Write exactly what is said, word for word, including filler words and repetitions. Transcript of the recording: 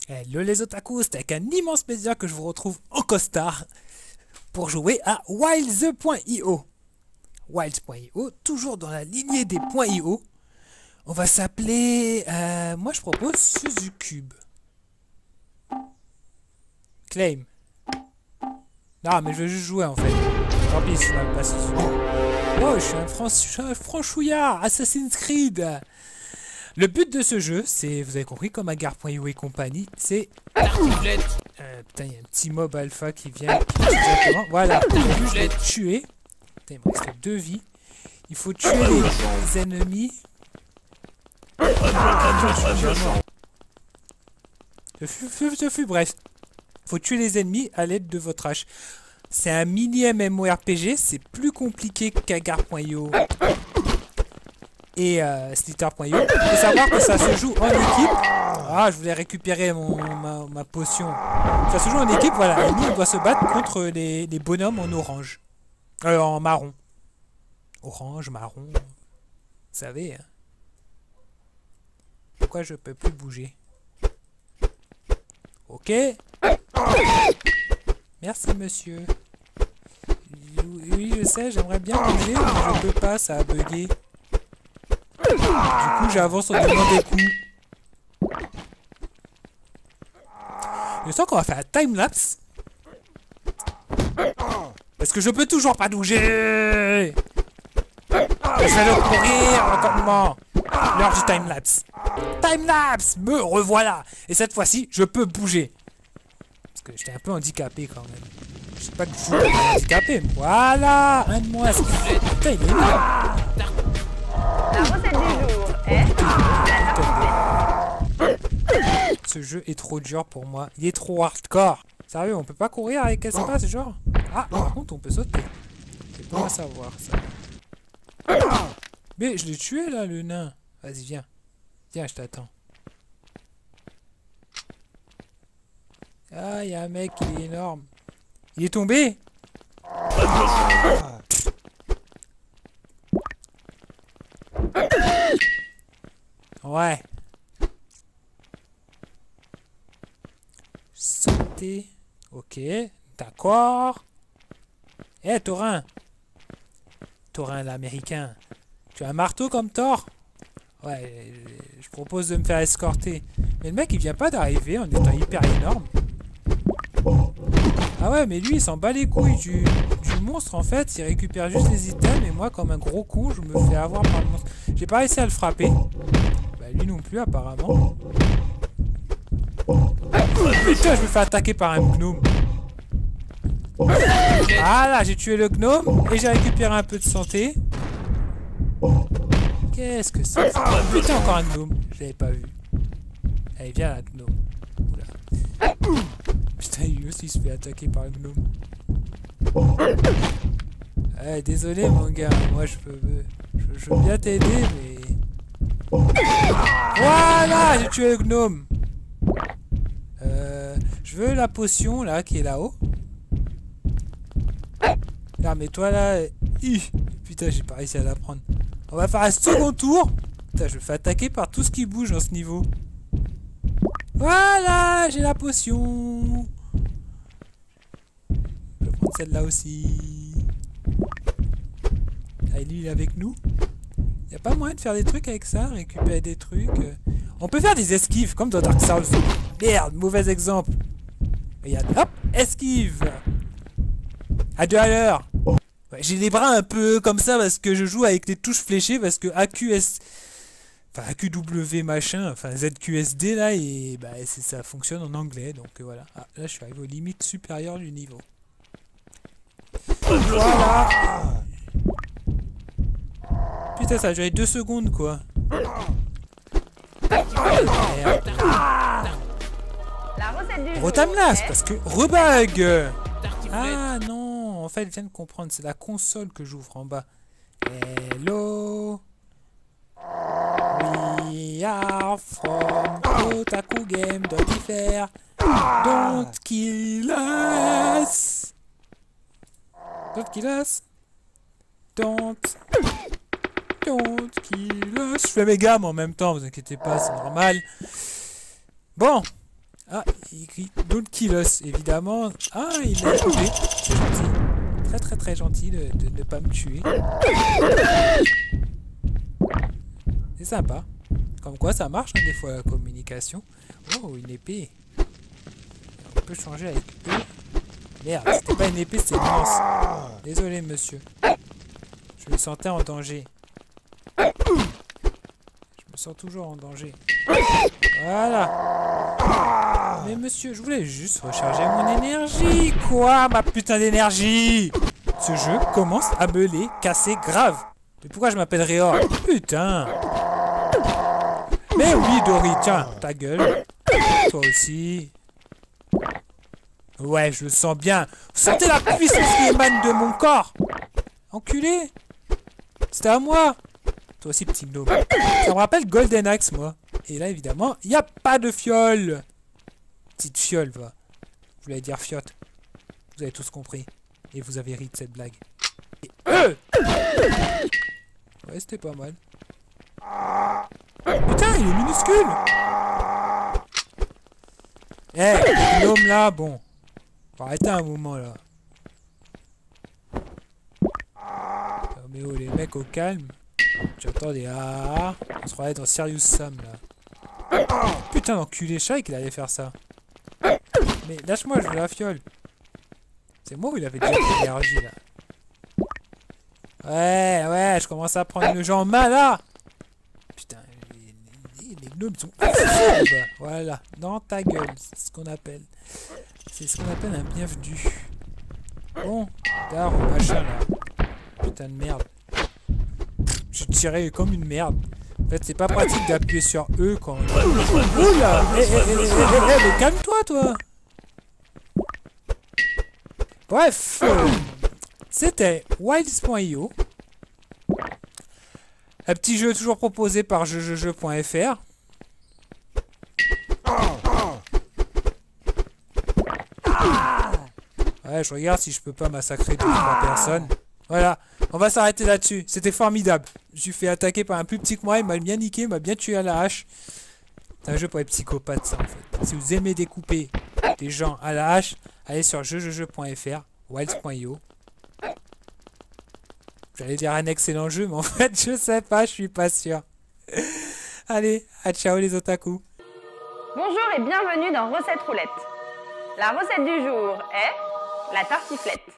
Hello les otaku, c'est avec un immense plaisir que je vous retrouve en costard pour jouer à Wilds point i o. Wilds point i o, toujours dans la lignée des .io. On va s'appeler... Euh, moi je propose Suzucube. Claim. Non mais je veux juste jouer en fait. Tant pis, je ne pas si Oh, je suis un, Fran je suis un franchouillard, Assassin's Creed. Le but de ce jeu, c'est, vous avez compris, comme Agar point i o et compagnie, c'est... Euh, putain, il y a un petit mob alpha qui vient. Qui vient directement. Voilà, je vais le tuer. Putain, il me reste deux vies. Il faut tuer les ennemis. Je fus, fus, je fus, bref. Il faut tuer les ennemis à l'aide de votre hache. C'est un mini M M O R P G, c'est plus compliqué qu'Agar point i o et euh, Slither point i o. Il faut savoir que ça se joue en équipe. Ah, je voulais récupérer mon, ma, ma potion. Ça se joue en équipe, voilà. Et nous, on doit se battre contre les, les bonhommes en orange. Euh, en marron. Orange, marron. Vous savez, hein. Pourquoi je peux plus bouger? Ok. Merci, monsieur. Oui, je sais, j'aimerais bien bouger, mais je peux pas, ça a bugué. Du coup, j'avance en donnant des coups. Je sens qu'on va faire un time-lapse. Parce que je peux toujours pas bouger. Je vais le courir lentement. L'heure du time-lapse. Time-lapse, me revoilà. Et cette fois-ci, je peux bouger. Parce que j'étais un peu handicapé quand même. Je sais pas que je suis handicapé. Voilà, un de moins. Putain, il est là. La recette du jour est la Ce jeu est trop dur pour moi. Il est trop hardcore. Sérieux, on peut pas courir avec espace, genre? Ah, par contre, on peut sauter. C'est pas à savoir, ça. Mais je l'ai tué, là, le nain. Vas-y, viens. Viens, je t'attends. Ah, il y a un mec, il est énorme. Il est tombé? Ouais. Sauter. Ok. D'accord. Eh, hey, Taurin. Taurin l'américain. Tu as un marteau comme Thor? Ouais, je propose de me faire escorter. Mais le mec, il vient pas d'arriver en étant hyper énorme. Ah ouais, mais lui, il s'en bat les couilles du, du monstre, en fait. Il récupère juste les items, et moi, comme un gros con, je me fais avoir par le monstre. J'ai pas réussi à le frapper. Bah, lui non plus, apparemment. Putain, je me fais attaquer par un gnome. Ah là, j'ai tué le gnome, et j'ai récupéré un peu de santé. Qu'est-ce que c'est? Putain, encore un gnome. Je l'avais pas vu. Allez, viens là, gnome. Oula. Putain, lui aussi il se fait attaquer par le gnome. Eh, désolé mon gars, moi je peux... Je, je veux bien t'aider, mais... Voilà, j'ai tué le gnome. Euh... Je veux la potion, là, qui est là-haut. Là, mais toi, là... Hi, putain, j'ai pas réussi à la prendre. On va faire un second tour. Putain, je me fais attaquer par tout ce qui bouge dans ce niveau. Voilà, j'ai la potion. Je vais prendre celle-là aussi. Ah, lui, il est avec nous. Il n'y a pas moyen de faire des trucs avec ça, récupérer des trucs. On peut faire des esquives, comme dans Dark Souls. Merde, mauvais exemple. Regarde, hop, esquive. À deux à l'heure. Ouais, j'ai les bras un peu comme ça parce que je joue avec les touches fléchées parce que A Q S... Enfin, A Q W machin, enfin Z Q S D là, et bah ça fonctionne en anglais, donc euh, voilà. Ah, là je suis arrivé aux limites supérieures du niveau. Voilà. Putain, ça a duré deux secondes quoi. Retamelas, parce que rebug. Ah non, en fait, je viens de comprendre, c'est la console que j'ouvre en bas. Hello. We are from Otaku Game, don't faire. Don't kill us. Don't kill us. Don't. Don't kill us. Je fais mes gammes en même temps, vous inquiétez pas, c'est normal. Bon. Ah, il écrit Don't kill us, évidemment. Ah, il l'a trouvé. C'est gentil. Très très très gentil de, de ne pas me tuer. C'est sympa. Comme quoi ça marche hein, des fois la communication. Oh, une épée. On peut changer avec eux. Merde, c'était pas une épée, c'était une lance. Désolé monsieur. Je me sentais en danger. Je me sens toujours en danger. Voilà. Mais monsieur, je voulais juste recharger mon énergie. Quoi, ma putain d'énergie? Ce jeu commence à me les casser grave. Mais pourquoi je m'appelle Réor? Putain. Mais oui, Dory, tiens, ta gueule. Toi aussi. Ouais, je le sens bien. Vous sentez la puissance qui émane de mon corps? Enculé. C'était à moi. Toi aussi, petit gnome. Ça me rappelle Golden Axe, moi. Et là, évidemment, il n'y a pas de fiole. Petite fiole, va. Je voulais dire fiotte. Vous avez tous compris. Et vous avez ri de cette blague. Et eux ouais, c'était pas mal. Putain, il est minuscule. Eh, hey, l'homme là, bon. Faut arrêter un moment, là. Oh, mais oh, les mecs au calme. J'entends des ah. On se croirait dans Serious Sam, là. Putain, l'enculé, je savais qu'il allait faire ça. Mais lâche-moi, je veux la fiole. C'est moi où il avait déjà de l'énergie, là. Ouais, ouais, je commence à prendre le jeu en main, là. Putain, les, les, les gnomes sont fourbes. Voilà, dans ta gueule, c'est ce qu'on appelle. C'est ce qu'on appelle un bienvenu. Bon, tard au machin, là. Putain de merde. Je tirais comme une merde. En fait, c'est pas pratique d'appuyer sur E quand... Oula. Eh, eh, eh, eh, eh, mais calme-toi, toi. Bref, euh, c'était wilds point i o. Un petit jeu toujours proposé par jeux point f r. Ouais, je regarde si je peux pas massacrer deux trois personnes. Voilà, on va s'arrêter là-dessus. C'était formidable. Je suis fait attaquer par un plus petit que moi, il m'a bien niqué, il m'a bien tué à la hache. C'est un jeu pour les psychopathes, ça, en fait. Si vous aimez découper des gens à la hache, allez sur jeux point f r, wilds point i o. J'allais dire un excellent jeu, mais en fait, je sais pas, je suis pas sûr. Allez, à ciao les otaku. Bonjour et bienvenue dans Recette Roulette. La recette du jour est la tartiflette.